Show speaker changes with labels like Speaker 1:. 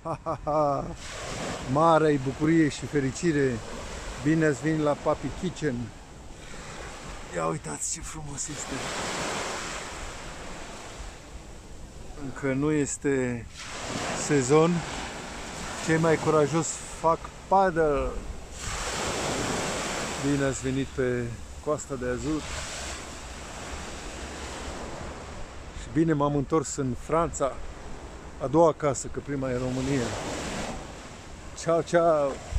Speaker 1: Ha, ha, ha. Mare bucurie și fericire. Bine ați venit la Papi Kitchen. Ia uitați ce frumos este. Încă nu este sezon. Cei mai curajos fac paddle. Bine ați venit pe Coasta de Azur. Și bine m-am întors în Franța. A doua casă, că prima e România. Ciao, ciao!